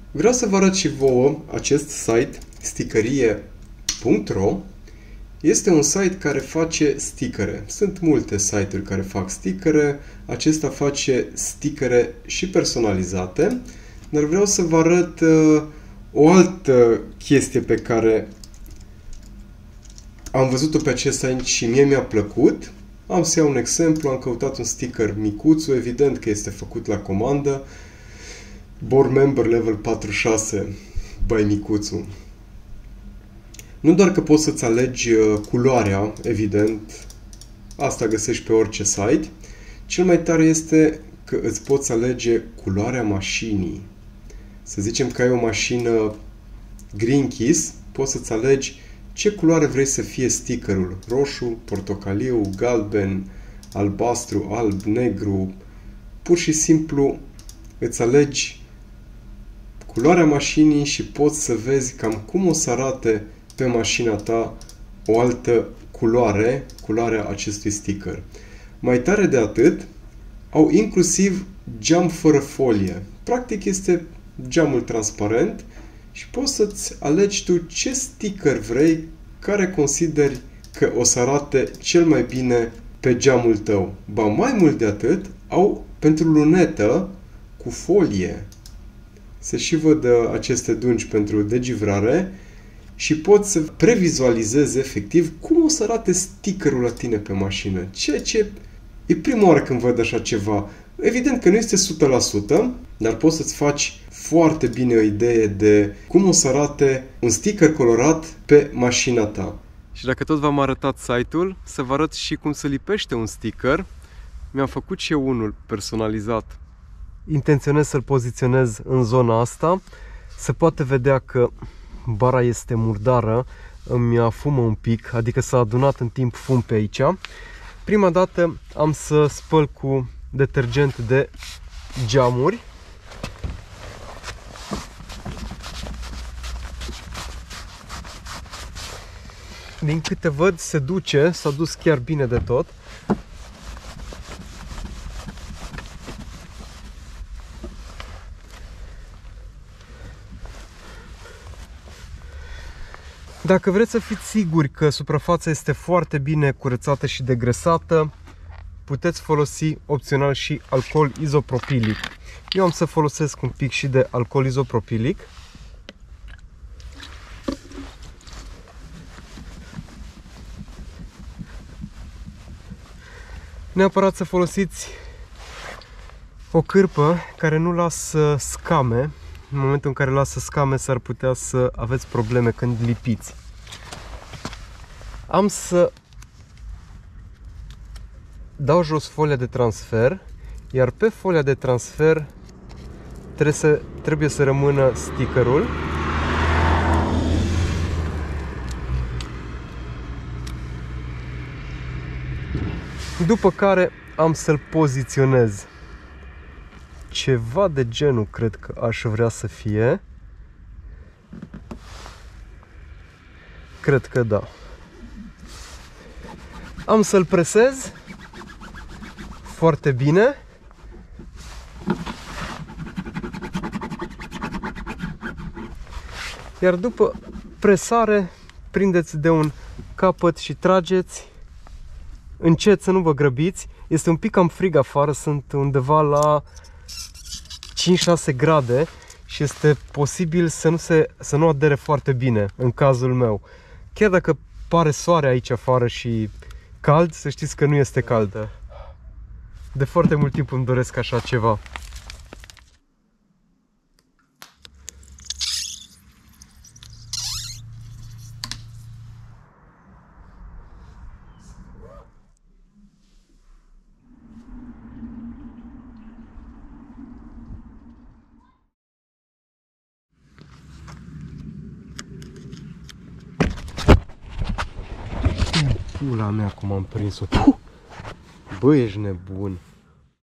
Vreau să vă arăt și vouă acest site, stickerie.ro. Este un site care face stickere. Sunt multe site-uri care fac stickere. Acesta face stickere și personalizate. Dar vreau să vă arăt o altă chestie pe care am văzut-o pe acest site și mie mi-a plăcut. Am să iau un exemplu, am căutat un sticker micuțu, evident că este făcut la comandă. Board Member Level 46 by Micuțu. Nu doar că poți să-ți alegi culoarea, evident, asta găsești pe orice site, cel mai tare este că îți poți alege culoarea mașinii. Să zicem că ai o mașină Green Keys, poți să-ți alegi ce culoare vrei să fie stickerul. Roșu, portocaliu, galben, albastru, alb, negru. Pur și simplu îți alegi culoarea mașinii și poți să vezi cam cum o să arate pe mașina ta o altă culoare, culoarea acestui sticker. Mai tare de atât, au inclusiv geam fără folie. Practic este geamul transparent și poți să-ți alegi tu ce sticker vrei, care consideri că o să arate cel mai bine pe geamul tău. Ba mai mult de atât, au pentru lunetă cu folie. Se și văd aceste dungi pentru degivrare și poți să previzualizezi efectiv cum o să arate stickerul la tine pe mașină. Ceea ce e prima oară când văd așa ceva. Evident că nu este 100%, dar poți să-ți faci foarte bine o idee de cum o să arate un sticker colorat pe mașina ta. Și dacă tot v-am arătat site-ul, să vă arăt și cum se lipește un sticker. Mi-am făcut și eu unul personalizat. Intenționez să-l poziționez în zona asta. Se poate vedea că bara este murdară, îmi afumă un pic, adică s-a adunat în timp fum pe aici. Prima dată am să spăl cu detergent de geamuri. Din câte văd se duce, s-a dus chiar bine de tot. Dacă vreți să fiți siguri că suprafața este foarte bine curățată și degresată, puteți folosi opțional și alcool izopropilic. Eu am să folosesc un pic și de alcool izopropilic. Neapărat să folosiți o cârpă care nu lasă scame. În momentul în care lasă scame s-ar putea să aveți probleme când lipiți. Am să dau jos folia de transfer, iar pe folia de transfer trebuie să rămână stickerul. După care am să-l poziționez. Ceva de genul cred că aș vrea să fie. Cred că da. Am să-l presez foarte bine. Iar după presare prindeți de un capăt și trageți. Încet, să nu vă grăbiți. Este un pic cam frig afară, sunt undeva la 5-6 grade și este posibil să nu adere foarte bine în cazul meu. Chiar dacă pare soare aici afară și cald, să știți că nu este cald. De foarte mult timp îmi doresc așa ceva. Pula mea cum am prins-o. Bă, ești nebun.